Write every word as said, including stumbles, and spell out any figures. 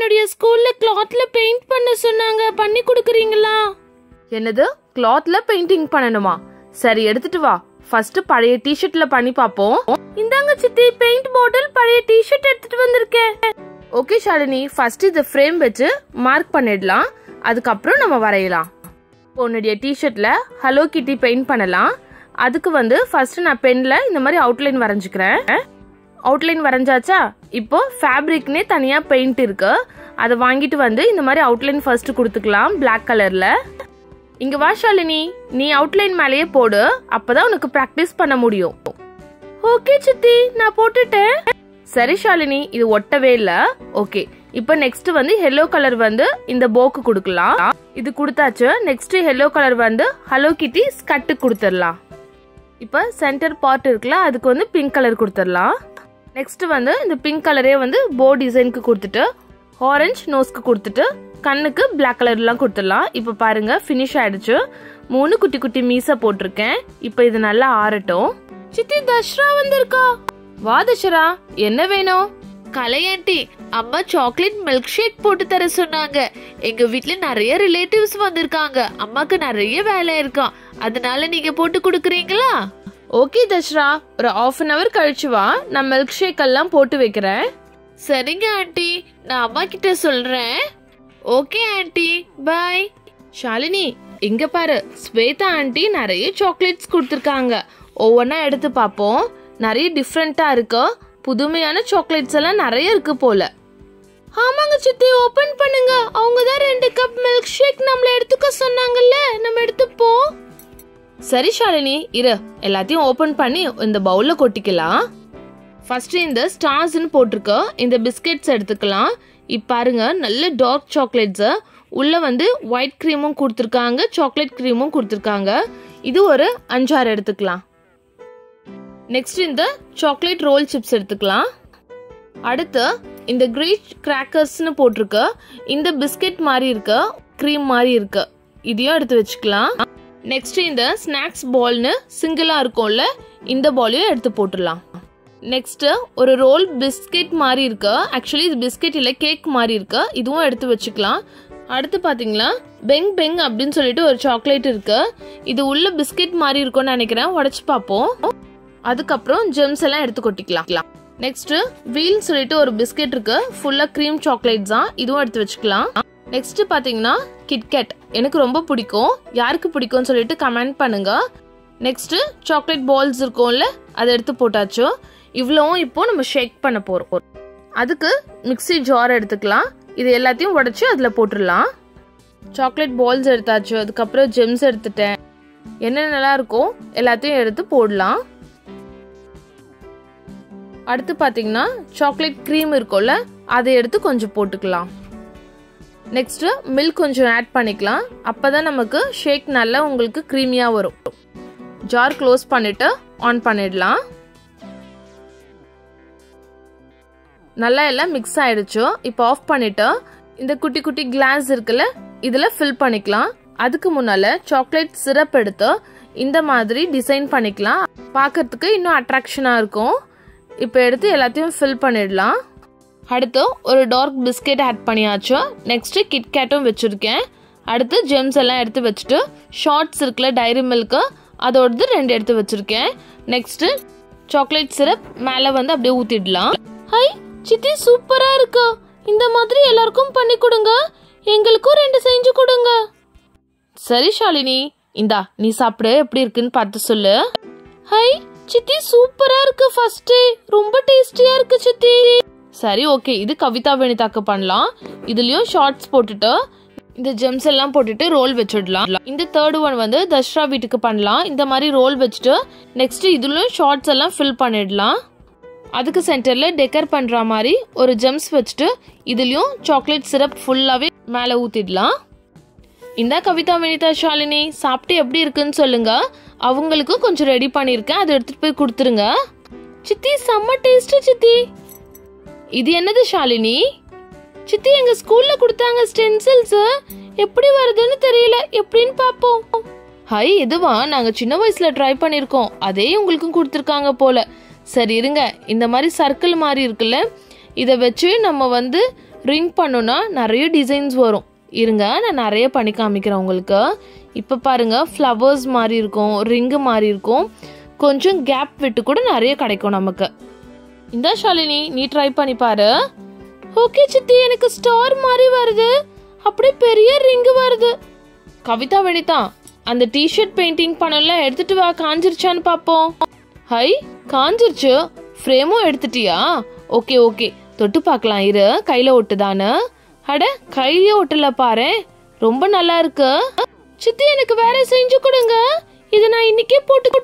என்னுடைய ஸ்கூல்ல கிளாத்ல பெயிண்ட் பண்ண சொன்னாங்க, பண்ணி கொடுக்குறீங்களா? என்னது, கிளாத்ல பெயிண்டிங் பண்ணணுமா? சரி எடுத்துட்டு வா. ஃபர்ஸ்ட் பழைய டி-ஷர்ட்ல பண்ணி பாப்போம். இந்தாங்க சித்தி, பெயிண்ட் பாட்டில், பழைய டி-ஷர்ட் எடுத்துட்டு வந்திருக்கேன். ஓகே ஷாலினி, ஃபர்ஸ்ட் இந்த ஃப்ரேம் வச்சு மார்க் பண்ணிடலாம். அதுக்கப்புறம் நம்ம வரையலாம். உன்னுடைய டி-ஷர்ட்ல ஹலோ கிட்டி பெயிண்ட் பண்ணலாம். அதுக்கு வந்து ஃபர்ஸ்ட் நான் பென்ல இந்த மாதிரி அவுட்லைன் வரைஞ்சுக்கிறேன். அவுட்லைன் வரைஞ்சாச்சா? இப்போ ஃபேப்ரிக்னே தனியா பெயிண்ட் இருக்கு, அதை வாங்கிட்டு வந்து இந்த மாதிரி அவுட்லைன் ஃபர்ஸ்ட் கொடுத்துக்கலாம் பிளாக் கலர்ல. இங்க வா ஷாலினி, நீ அவுட்லைன் மேலேயே போடு, அப்பதான் உனக்கு பிராக்டிஸ் பண்ண முடியும். ஓகே சித்தி, நான் போட்டுட்டேன். சரி ஷாலினி, இது ஒட்டவே இல்ல. ஓகே, இப்போ நெக்ஸ்ட் வந்து yellow கலர் வந்து இந்த போக்கு கொடுக்கலாம். இது கொடுத்தாச்சு. நெக்ஸ்ட் yellow கலர் வந்து ஹலோ கிட்டி ஸ்கர்ட் கொடுத்துடலாம். இப்போ சென்டர் பார்ட் இருக்குல்ல, அதுக்கு வந்து பிங்க் கலர் கொடுத்துடலாம். நெக்ஸ்ட் வந்து இந்த பிங்க் கலரே வந்து போ டிசைனுக்கு கொடுத்துட்டு ஆரஞ்சு நோஸ்க்கு கொடுத்துட்டு கண்ணுக்கு பிளாக் கலர் எல்லாம் கொடுத்துடலாம். இப்ப பாருங்க ஃபினிஷ் ஆயிடுச்சு. மூணு குட்டி குட்டி மீசை போட்டிருக்கேன். இப்ப இது நல்லா ஆறட்டும். சித்தி, தஷ்ரா வந்திருக்கா. வா தஷ்ரா, என்ன வேணும்? கலையாண்டி, அம்மா சாக்லேட் மில்க் ஷேக் போட்டு தர சொன்னாங்க. எங்க வீட்ல நிறைய ரிலேட்டிவ்ஸ் வந்திருக்காங்க, அம்மாக்கு நிறைய வேலை இருக்கா, அதனால நீங்க போட்டு கொடுக்குறீங்களா? ஓகே தஷ்ரா, ஒரு ஹாஃப் அன் அவர் கழிச்சு வா, நான் மில்க் ஷேக் எல்லாம் போட்டு வைக்கிறேன். சரிங்க ஆண்டி, நான் அம்மா கிட்ட சொல்றேன். Okay aunty, by. ஷாலினி, இங்க பாரு, ஸ்வேதா ஆண்டி நிறைய சாக்லேட்ஸ் கொடுத்துருக்காங்க. ஒவ்வொன்னா எடுத்து பார்ப்போம். நிறைய டிஃப்ரெண்டா இருக்கு, புதுமையான சாக்லேட்ஸ் எல்லாம் நிறைய இருக்கு போல. ஆமாங்க சித்தி, ஓபன் பண்ணுங்க. அவங்க தான் ரெண்டு கப் மில்க் ஷேக் நம்மள எடுத்துக்க சொன்னாங்கல்ல, நம்ம எடுத்துப்போம். சரி ஷாலினி, இரு, எல்லாத்தையும் ஓபன் பண்ணி இந்த பவுல்ல கொட்டிக்கலாம். ஃபர்ஸ்ட் இந்த ஸ்டார்ஸ்னு போட்டிருக்க இந்த பிஸ்கெட்ஸ் எடுத்துக்கலாம். இப்ப பாருங்க, நல்ல டார்க் சாக்லேட்ஸ், உள்ள வந்து ஒயிட் கிரீமும் கொடுத்துருக்காங்க, சாக்லேட் கிரீமும் கொடுத்துருக்காங்க. இது ஒரு அஞ்சாறு எடுத்துக்கலாம். நெக்ஸ்ட் இந்த சாக்லேட் ரோல் சிப்ஸ் எடுத்துக்கலாம். அடுத்து இந்த கிரீட் கிராக்கர்ஸ்னு போட்டிருக்க இந்த பிஸ்கெட் மாதிரி இருக்க கிரீம் மாதிரி இருக்கு, இதையும் எடுத்து வச்சுக்கலாம். நெக்ஸ்ட் இந்த ஸ்நாக்ஸ் பால்னு சிங்கிளா இருக்கும்ல, இந்த பாலையும் எடுத்து போட்டுடலாம். நெக்ஸ்ட் ஒரு ரோல் பிஸ்கெட் மாதிரி இருக்கு, ஆக்சுவலி இது பிஸ்கெட் இல்ல, கேக் மாதிரி இருக்கு, இதுவும் எடுத்து வச்சுக்கலாம். அடுத்து பாத்தீங்களா, பெங் பெங் அப்படின்னு சொல்லிட்டு ஒரு சாக்லேட் இருக்கு, இது உள்ள பிஸ்கெட் மாதிரி இருக்கும்னு நினைக்கிறேன், உடைச்சு பார்ப்போம். அதுக்கப்புறம் ஜெம்ஸ் எல்லாம் எடுத்து கொட்டிக்கலாம். நெக்ஸ்ட் வீல் சொல்லிட்டு ஒரு பிஸ்கெட் இருக்கு, ஃபுல்லா கிரீம் சாக்லேட்ஸ் தான், இதுவும் எடுத்து வச்சுக்கலாம். நெக்ஸ்ட் பாத்தீங்கன்னா கிட்கேட், எனக்கு ரொம்ப பிடிக்கும், யாருக்கு பிடிக்கும்னு சொல்லிட்டு கமெண்ட் பண்ணுங்க. நெக்ஸ்ட் சாக்லேட் பால்ஸ் இருக்கும்ல, அதை எடுத்து போட்டாச்சு. இவ்வளவும் இப்போ நம்ம ஷேக் பண்ண போறோம். அதுக்கு மிக்ஸி ஜார் எடுத்துக்கலாம். இது எல்லாத்தையும் உடைச்சு அதுல போட்டுடலாம். சாக்லேட் பால்ஸ் எடுத்தாச்சு, அதுக்கப்புறம் ஜெம்ஸ் எடுத்துட்டேன். என்னென்னலாம் இருக்கும் எல்லாத்தையும் எடுத்து போடலாம். அடுத்து பாத்தீங்கன்னா சாக்லேட் கிரீம் இருக்கும்ல, அதை எடுத்து கொஞ்சம் போட்டுக்கலாம். நெக்ஸ்ட் மில்க் கொஞ்சம் ஆட் பண்ணிக்கலாம், அப்பதான் நமக்கு ஷேக் நல்லா உங்களுக்கு கிரீமியா வரும். ஜார் க்ளோஸ் பண்ணிட்டு ஆன் பண்ணிடலாம். நல்லா எல்லாம் மிக்ஸ் ஆயிடுச்சு. இப்போ ஆஃப் பண்ணிட்டு இந்த குட்டி குட்டி கிளாஸ் இருக்குல்ல, இதுல ஃபில் பண்ணிக்கலாம். அதுக்கு முன்னால சாக்லேட் சிரப் எடுத்து இந்த மாதிரி டிசைன் பண்ணிக்கலாம், பார்க்கிறதுக்கு இன்னும் அட்ராக்ஷனா இருக்கும். இப்போ எடுத்து எல்லாத்தையும் ஃபில் பண்ணிடலாம். அடுத்து ஒரு டார்க் பிஸ்கெட் ஆட் பண்ணியாச்சு. நெக்ஸ்ட் கிட்கேட்டும் வச்சிருக்கேன். அடுத்து ஜெம்ஸ் எல்லாம் எடுத்து வச்சுட்டு ஷார்ட்ஸ் இருக்குல்ல, டைரி மில்க், அதோடது ரெண்டு எடுத்து வச்சிருக்கேன். நெக்ஸ்ட் சாக்லேட் சிரப் மேல வந்து அப்படியே ஊத்திடலாம். ஹை சித்தி, சூப்பரா இருக்கு. இந்த மாதிரி எல்லாருக்கும் பண்ணி கொடுங்க, எங்களுக்கும் ரெண்டு செஞ்சு கொடுங்க. சரி ஷாலினி, இந்தா நீ சாப்பிடு, எப்படி இருக்குன்னு பார்த்து சொல்லு. ஹை சித்தி, சூப்பரா இருக்கு. ஃபர்ஸ்ட் ரொம்ப டேஸ்டியா இருக்கு சித்தி. சரி ஓகே, இது கவிதா வினிதாக்கு பண்ணலாம். இதுலயும் ஷார்ட்ஸ் போட்டுட்டு இந்த ஜெம்ஸ் எல்லாம் போட்டுட்டு ரோல் வச்சிடலாம். இந்த தேர்ட் ஒன் வந்து தஷ்ரா வீட்டுக்கு பண்ணலாம். இந்த மாதிரி ரோல் வச்சுட்டு நெக்ஸ்ட் இதுலயும் ஷார்ட்ஸ் எல்லாம் ஃபில் பண்ணிடலாம். அதுக்கு சென்டர்ல டெக்கர் பண்ற மாதிரி ஒரு ஜெம்ஸ் வச்சுட்டு இதுலயும் சாக்லேட் சிரப் ஃபுல்லாவே மேல ஊத்திடலாம். இந்த கவிதா வினிதா ஷாலினி, சாப்பிட்டு எப்படி இருக்குன்னு சொல்லுங்க. அவங்களுக்கு கொஞ்சம் ரெடி பண்ணிருக்கேன், அதை எடுத்துட்டு போய் கொடுத்துருங்க. சித்தி, செம்ம டேஸ்ட் சித்தி. இது என்னது ஷாலினி? சித்தி, எங்க ஸ்கூல்ல கொடுத்தாங்க ஸ்டென்சில்ஸ், எப்படி வருதுன்னு தெரியல, எப்படின்னு பாப்போம். ஹை, இதுவா நாங்க சின்ன வயசுல ட்ரை பண்ணிருக்கோம், அதே உங்களுக்கும் கொடுத்துருக்காங்க போல. சரி இருங்க, இந்த மாதிரி சர்க்கிள் மாதிரி இருக்குல்ல, இதை வச்சு நம்ம வந்து ரிங் பண்ணுனா நிறைய டிசைன்ஸ் வரும். இருங்க நான் நிறைய பண்ணி காமிக்கிறேன் உங்களுக்கு. இப்போ பாருங்க ஃப்ளவர்ஸ் மாதிரி இருக்கும், ரிங்கு மாதிரி இருக்கும், கொஞ்சம் கேப் விட்டு கூட நிறைய கிடைக்கும் நமக்கு. இந்த ஷாலினி நீ ட்ரை பண்ணி பாரு. ஓகே சித்தி, எனக்கு ஸ்டார் மாதிரி வருது, அப்படியே பெரிய ரிங் வருது. கவிதா வெனிதா, அந்த டிஷர்ட் பெயிண்டிங் பண்ணல எடுத்துட்டு வா, காஞ்சிருச்சான்னு பாப்போம். ஹை, காஞ்சிருச்சு. ஃப்ரேமும் எடுத்துட்டியா? ஓகே ஓகே, தொட்டு பார்க்கலாம் இரு, கையில ஒட்டுதானு. அட, கையிலே ஒட்டல பாரு, ரொம்ப நல்லா இருக்கு. சித்தி எனக்கு வேற செஞ்சு கொடுங்க, இதை நான் இன்னைக்கே போட்டு